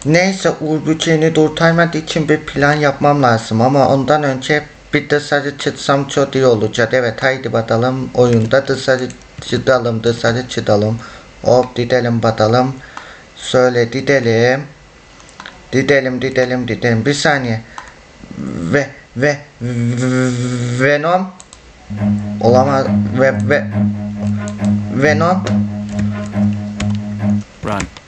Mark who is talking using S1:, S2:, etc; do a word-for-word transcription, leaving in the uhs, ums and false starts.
S1: Neyse, Uğur Böceğini kurtarmak için bir plan yapmam lazım ama ondan önce bir dışarı çıksam çok iyi olacak. Evet, haydi bakalım, oyunda dışarı çıkalım, dışarı çıkalım. Hop, gidelim bakalım. Şöyle gidelim. Gidelim, gidelim, gidelim. Bir saniye. Ve ve Venom olamaz. Ve ve Venom
S2: Run.